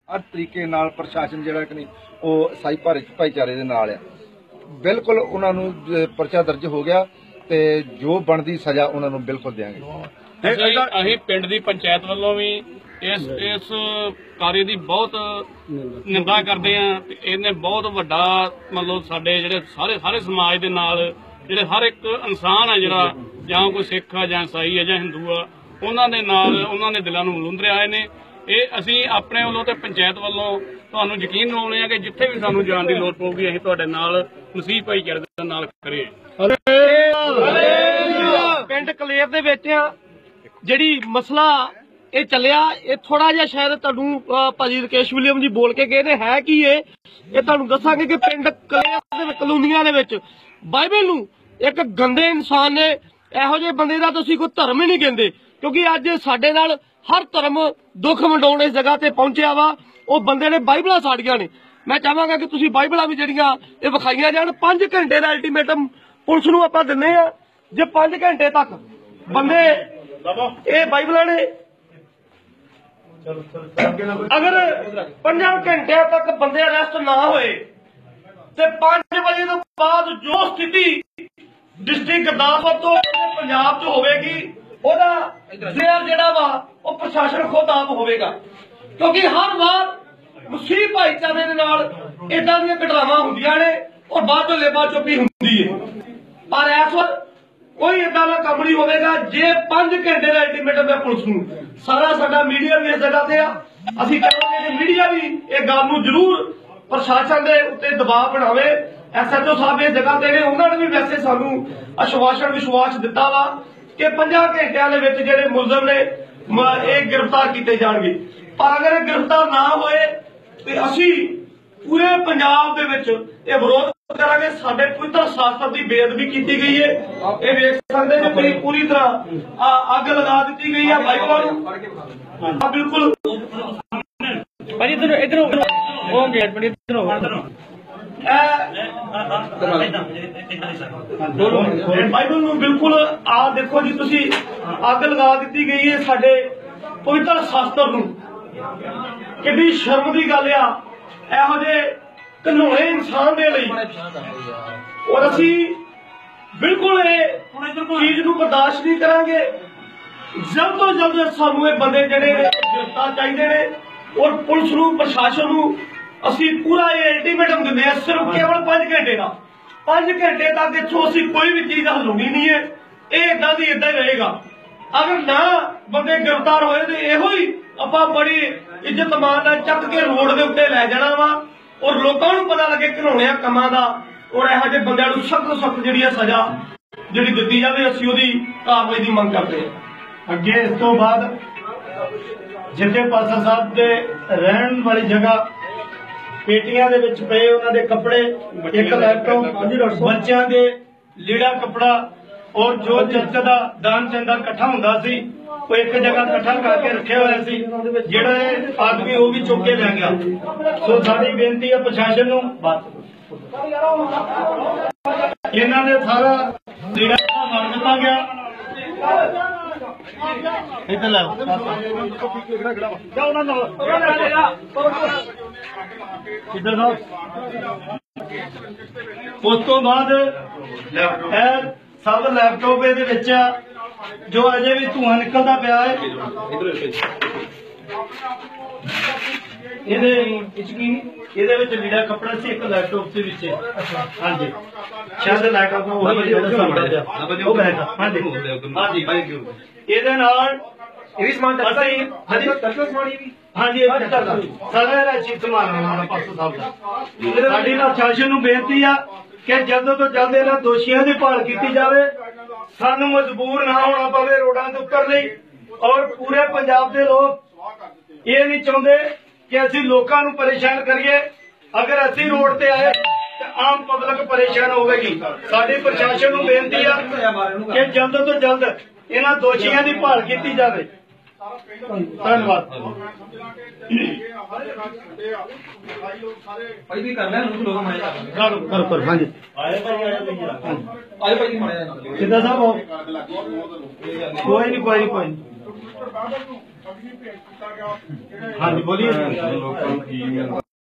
हर तरीके नाल प्रशासन जिहड़ा कि नहीं वो ईसाई भाईचारे दे नाल है। बिल्कुल उन्होंने परचा दर्ज हो गया ते जो बनती सजा उन्होंने बिल्कुल देंगे। असीं पिंड दी पंचायत वालों भी इस कार्य की बहुत निंदा करते हैं। इन्हें बहुत वड्डा मतलब साडे जिहड़े सारे समाज दे नाल जिहड़े हर एक इंसान है जिहड़ा जां कोई सिख है जां ईसाई है जां हिंदू है उन्हां दे नाल उन्हां दे दिलां नूं लुंदरे आए ने। ਇਹ ਅਸੀਂ ਆਪਣੇ ਵੱਲੋਂ ਤੇ ਪੰਚਾਇਤ ਵੱਲੋਂ ਤੁਹਾਨੂੰ ਯਕੀਨ ਦਿਵਾਉਂਦੇ ਆ ਕਿ ਜਿੱਥੇ ਵੀ ਸਾਨੂੰ ਜਾਣ ਦੀ ਲੋੜ ਪਊਗੀ ਅਸੀਂ ਤੁਹਾਡੇ ਨਾਲ ਮਸੀਹ ਭਾਈਚਾਰੇ ਦੇ ਨਾਲ ਖੜੇ ਹਾਂ। ਪਿੰਡ ਕਲੇਰ ਦੇ ਵਿੱਚ ਜਿਹੜੀ ਮਸਲਾ ਇਹ ਚੱਲਿਆ ਇਹ ਥੋੜਾ ਜਿਹਾ ਸ਼ਾਇਦ ਤੁਹਾਨੂੰ ਭਾਜੀ ਰਕੇਸ਼ ਵਿਲੀਅਮ ਜੀ ਬੋਲ ਕੇ ਗਏ ਨੇ ਹੈ ਕੀ ਇਹ ਤੁਹਾਨੂੰ ਦੱਸਾਂਗੇ ਕਿ ਪਿੰਡ ਕਲੇਰ ਦੇ ਕਲੋਨੀਆਂ ਦੇ ਵਿੱਚ ਬਾਈਬਲ ਨੂੰ ਇੱਕ ਗੰਦੇ ਇਨਸਾਨ ਨੇ ਇਹੋ ਜਿਹੇ ਬੰਦੇ ਦਾ ਤੁਸੀਂ ਕੋਈ ਧਰਮ ਹੀ ਨਹੀਂ ਕਹਿੰਦੇ ਕਿਉਂਕਿ ਅੱਜ ਸਾਡੇ ਨਾਲ हर धर्म दुख वंडाउण इस जगह ते पहुंचा वा वो बंदे ने बाइबल साड़ियां ने। मैं चाहांगा कि तुसीं बाइबल भी जिहड़ियां ये विखाईयां जाण 5 घंटे का अल्टीमेटम पुलिस नूं आपां दिंदे आ जे 5 घंटे तक बंदे ये बाइबल ने अगर 5 घंटे तक बंदे अरेस्ट ना होए ते 5 बजे तो बाद जो स्थिति डिस्ट्रिक्ट गुरदासपुर तो पंजाब च होवेगी ਉਹਦਾ ਜ਼ੇਰ ਜਿਹੜਾ ਵਾ ਉਹ ਪ੍ਰਸ਼ਾਸਨ ਖੁਦ ਆਪ ਹੋਵੇਗਾ ਕਿਉਂਕਿ ਹਰ ਵਾਰ ਮਸੀਹ ਭਾਈਚਾਰੇ ਦੇ ਨਾਲ ਇਦਾਂ ਦੀਆਂ ਘਟਨਾਵਾਂ ਹੁੰਦੀਆਂ ਨੇ ਔਰ ਬਾਅਦ ਚੋਂ ਲੇਬਾ ਚੁੱਪੀ ਹੁੰਦੀ ਹੈ। ਪਰ ਇਸ ਵਾਰ ਕੋਈ ਇਦਾਂ ਦਾ ਕੰਮ ਨਹੀਂ ਹੋਵੇਗਾ ਜੇ 5 ਘੰਟੇ ਦਾ ਅਲਟੀਮੇਟਮ ਹੈ ਪੁਲਿਸ ਨੂੰ। ਸਾਰਾ ਸਾਡਾ ਮੀਡੀਆ ਵੀ ਇਸ ਜਗ੍ਹਾ ਤੇ ਆ ਅਸੀਂ ਕਹਾਂਗੇ ਕਿ ਮੀਡੀਆ ਵੀ ਇਹ ਗੱਲ ਨੂੰ ਜ਼ਰੂਰ ਪ੍ਰਸ਼ਾਸਨ ਦੇ ਉੱਤੇ ਦਬਾਅ ਬਣਾਵੇ। SHO ਸਾਹਿਬ ਇਸ ਜਗ੍ਹਾ ਤੇ ਨੇ ਉਹਨਾਂ ਨੇ ਵੀ ਵੈਸੇ ਸਾਨੂੰ ਆਸ਼ਵਾਸਨ ਵਿਸ਼ਵਾਸ ਦਿੱਤਾ ਵਾ कि 5 घंटिया जिहड़े मुलजम ने ये गिरफ्तार किए जाएंगे। पर अगर गिरफ्तार ना होए तो असी पूरे पंजाब दे विच ये विरोध करांगे। साडे पवित्र शास्त्र की बेअदबी की गई है ये वेख सकते हैं पूरी तरह अग लगा दी गई है बाइबलों नूं। बिल्कुल बाइबल नूं बिल्कुल आ देखो जी तुसी अग लगा दी गई है साडे पवित्र शास्त्र नूं। कितनी शर्म की गल आ इहो जे घिनौने इंसान दे लई और असी बिल्कुल चीज नूं बर्दाश्त नहीं करांगे। जल्द तो जल्द सानू ये बंदे जिहड़े गिरफ्तार चाहिए ने और पुलिस नूं प्रशासन नूं असी पूरा ये अल्टीमेटम दिंदे आ सिर्फ केवल 5 घंटे का। 5 घंटे तक इत्थों असी कोई भी चीज हल होनी नहीं है ये इदां दी इदां ही रहेगा। अगर ना बंदे गिरफ्तार होए तो इहो ही आपां बड़ी इज्जत मान नाल चक के रोड दे उत्ते लै जाना वा और लोकां नूं पता लगे घिनौणिया कमां दा और इहो जिहे बंदिआं नूं सख्त तो सख्त जिहड़ी सजा जिहड़ी दित्ती जावे असी उहदी कार्रवाई दी मंग करदे हां। अगे इस तो बाद जिथे पासा साहब दे रहण वाली जगह पेटियां दे विच पे उन्हां दे कपड़े एक लैपटॉप बच्चों के लीड़ा कपड़ा और जो चर्च का दान चंदा इकट्ठा हुंदा सी वो एक जगह इकट्ठा करके रखे हुए सी जिहड़ा आदमी वो भी चुक के लै गया। सो साडी बेनती है प्रशासन नूं इन्हां दे सारा लीड़ा मार दिता गया। उस तो बाद सब लैपटॉप जो अजे भी धुआं निकलता पाया है लीड़ा कपड़ा से एक लैपटॉप से विच हाँ जी शायद लैपटॉप हाँ जी सारा चीज संभालना पासो साहब का साडी प्रशासन नूं बेनती आ कि जल्द तो जल्द इन्हां दोषियों की भाल की जाए। सानू मजबूर ना होना पवे रोडां ते उतरने और पूरे पंजाब के लोग ये नहीं चाहते कि असीं लोकां नूं परेशान करिए। अगर असीं रोड ते आए तो आम पब्लिक परेशान होगी। साडी प्रशासन नूं बेनती आ कि जल्द तो जल्द इन्हां दोषियों की भाल की जाए। धन्यवाद। सिद्धा साहब कोई नहीं ਹਾਂਜੀ ਬੋਲੀਏ। ਲੋਕਾਂ ਨੂੰ ਕੀ ਮਿਲਦਾ